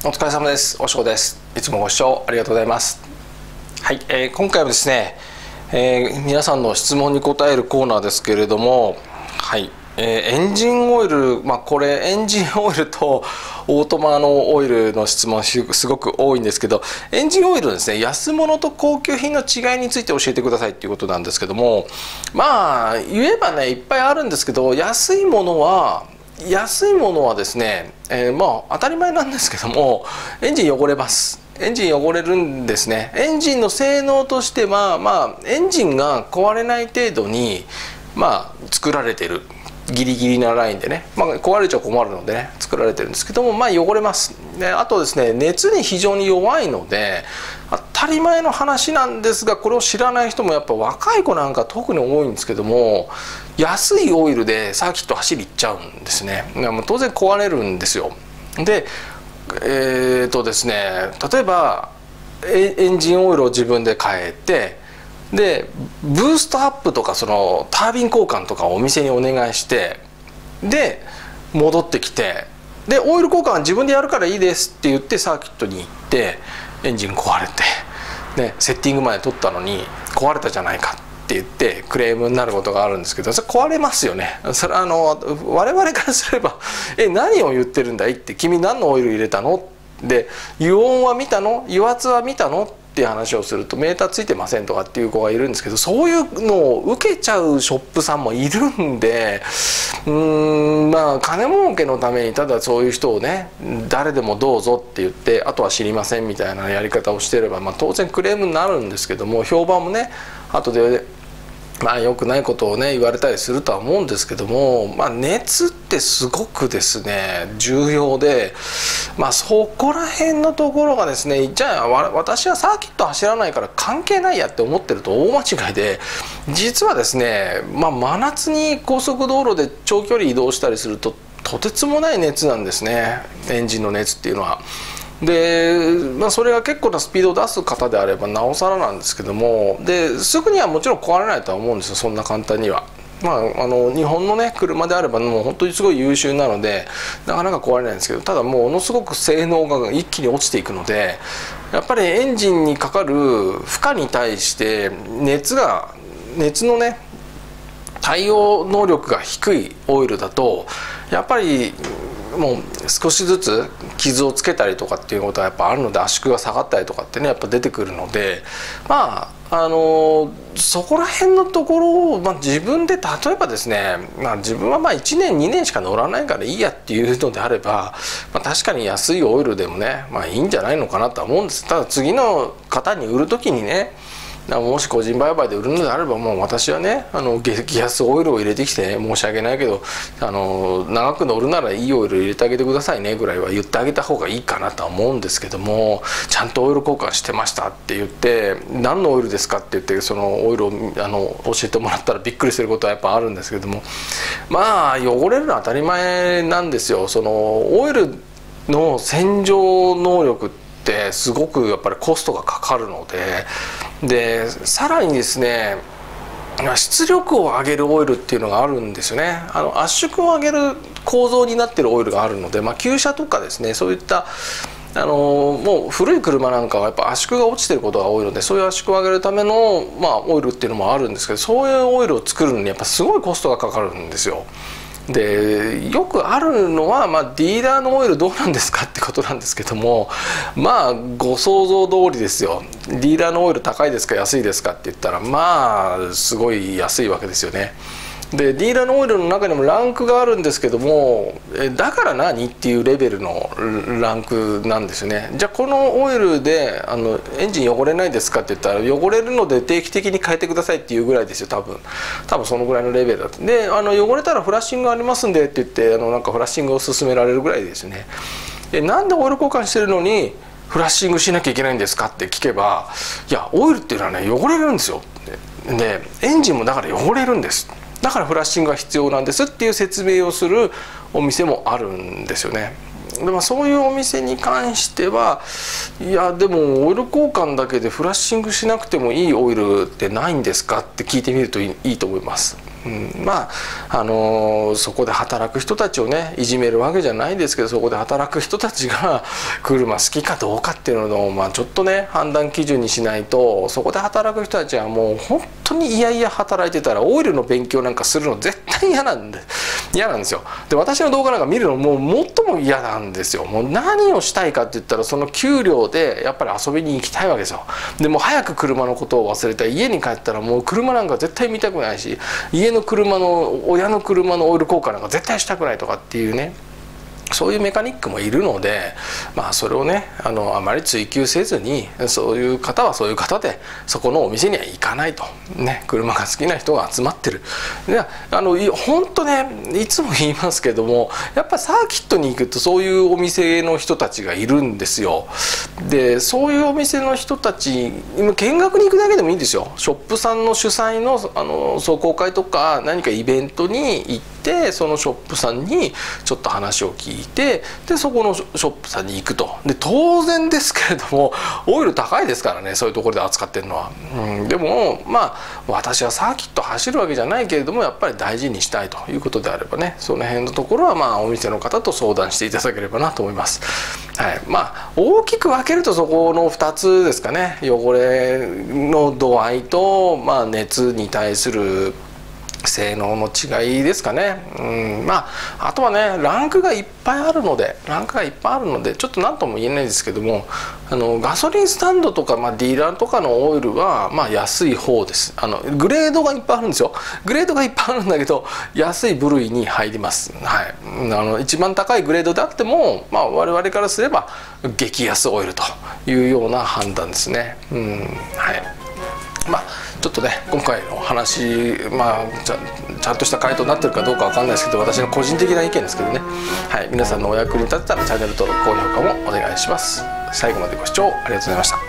お疲れ様です。おしょうです。いつもご視聴ありがとうございます。はい、今回はですね、皆さんの質問に答えるコーナーですけれども、はい、エンジンオイル、これエンジンオイルとオートマのオイルの質問すごく多いんですけど、エンジンオイルのですね、安物と高級品の違いについて教えてくださいっていうことなんですけども、言えばねいっぱいあるんですけど、安いものはですね、当たり前なんですけども、エンジン汚れます。エンジン汚れるんですね。エンジンの性能としては、エンジンが壊れない程度に作られてる、ギリギリなラインでね、壊れちゃ困るのでね作られてるんですけども、汚れます。であとですね、熱に非常に弱いので、当たり前の話なんですが、これを知らない人もやっぱ若い子なんか特に多いんですけども、安いオイルでサーキット走り行っちゃうんですね。当然壊れるんですよ。でですね、例えばエンジンオイルを自分で変えて、でブーストアップとかそのタービン交換とかをお店にお願いして、で戻ってきて、でオイル交換は自分でやるからいいですって言ってサーキットに行って、エンジン壊れて、ね、セッティングまで取ったのに壊れたじゃないかって言ってクレームになることがあるんですけど、それ壊れますよね。それは我々からすれば「何を言ってるんだい?」って「君何のオイル入れたの?」で「油温は見たの？油圧は見たの？」っていう話をすると「メーターついてません」とかっていう子がいるんですけど、そういうのを受けちゃうショップさんもいるんで、金儲けのためにただそういう人をね誰でもどうぞって言ってあとは知りませんみたいなやり方をしてれば、当然クレームになるんですけども、評判もね後で良くないことをね言われたりするとは思うんですけども、熱ってすごくですね重要で、そこら辺のところがですね、じゃあ私はサーキット走らないから関係ないやって思ってると大間違いで、実はですね、真夏に高速道路で長距離移動したりするととてつもない熱なんですね、エンジンの熱っていうのは。でそれが結構なスピードを出す方であればなおさらなんですけども、ですぐにはもちろん壊れないとは思うんですよ、そんな簡単には。日本のね車であればもう本当にすごい優秀なのでなかなか壊れないんですけど、ただものすごく性能が一気に落ちていくので、やっぱりエンジンにかかる負荷に対して熱のね対応能力が低いオイルだと、やっぱりもう少しずつ傷をつけたりとかっていうことはやっぱあるので、圧縮が下がったりとかってねやっぱ出てくるので、そこら辺のところを、自分で例えばですね、自分は1年2年しか乗らないからいいやっていうのであれば、確かに安いオイルでもねいいんじゃないのかなとは思うんです。ただ次の方に売る時にね、もし個人売買で売るのであれば、もう私はね激安オイルを入れてきて、申し訳ないけど長く乗るならいいオイル入れてあげてくださいねぐらいは言ってあげた方がいいかなとは思うんですけども、ちゃんとオイル交換してましたって言って「何のオイルですか?」って言ってそのオイルを教えてもらったらびっくりすることはやっぱあるんですけども、汚れるのは当たり前なんですよ。そのオイルの洗浄能力ってすごくやっぱりコストがかかるので、さらにですね出力を上げるオイルっていうのがあるんですよね。圧縮を上げる構造になってるオイルがあるので、旧車とかですね、そういったもう古い車なんかはやっぱ圧縮が落ちてることが多いので、そういう圧縮を上げるための、オイルっていうのもあるんですけど、そういうオイルを作るのにやっぱすごいコストがかかるんですよ。でよくあるのは、ディーラーのオイルどうなんですかってことなんですけども、ご想像通りですよ。ディーラーのオイル高いですか安いですかって言ったらすごい安いわけですよね。でディーラーのオイルの中にもランクがあるんですけども、だから何っていうレベルのランクなんですよね。じゃあこのオイルでエンジン汚れないですかって言ったら、汚れるので定期的に変えてくださいっていうぐらいですよ、多分そのぐらいのレベルだと。で汚れたらフラッシングありますんでって言ってなんかフラッシングを勧められるぐらいですよね。なんでオイル交換してるのにフラッシングしなきゃいけないんですかって聞けば、いやオイルっていうのはね汚れるんですよ。でエンジンもだから汚れるんです、だからフラッシングが必要なんですっていう説明をするお店もあるんですよね。でそういうお店に関しては、いやでもオイル交換だけでフラッシングしなくてもいいオイルってないんですかって聞いてみるといいと思います。 まあそこで働く人たちをねいじめるわけじゃないですけど、そこで働く人たちが車好きかどうかっていうのを、まあ、ちょっとね判断基準にしないと、そこで働く人たちはもう本当にいやいや働いてたらオイルの勉強なんかするの絶対嫌なんですよ。で私の動画なんか見るのもう最も嫌なんですよ。もう何をしたいかって言ったら、その給料でやっぱり遊びに行きたいわけですよ。でも早く車のことを忘れたら、家に帰ったらもう車なんか絶対見たくないし、家の車の親の車のオイル交換なんか絶対したくないとかっていうね、そういうメカニックもいるので、まあそれをねあまり追求せずに、そういう方はそういう方でそこのお店には行かないとね、車が好きな人が集まってる。で本当ねいつも言いますけども、やっぱサーキットに行くとそういうお店の人たちがいるんですよ。でそういうお店の人たち見学に行くだけでもいいんですよ。ショップさんの主催の壮行会とか何かイベントに行って、そのショップさんにちょっと話を聞いて、でそこのショップさんに行くと。で当然ですけれどもオイル高いですからね、そういうところで扱ってるのは。でもまあ私はサーキット走るわけじゃないけれども、やっぱり大事にしたいということであればね、その辺のところはまあお店の方と相談していただければなと思います。はい、まあ大きく分けるとそこの2つですかね。汚れの度合いと、まあ、熱に対する性能の違いですかね。まああとはねランクがいっぱいあるのでちょっと何とも言えないですけども、ガソリンスタンドとか、まあ、ディーラーとかのオイルはまあ安い方です。グレードがいっぱいあるんですよ。グレードがいっぱいあるんだけど安い部類に入ります。はい、一番高いグレードであっても、まあ、我々からすれば激安オイルというような判断ですね。はい、まあちょっとね今回の話、まあちゃんとした回答になってるかどうかわかんないですけど、私の個人的な意見ですけどね。はい、皆さんのお役に立てたらチャンネル登録高評価もお願いします。最後までご視聴ありがとうございました。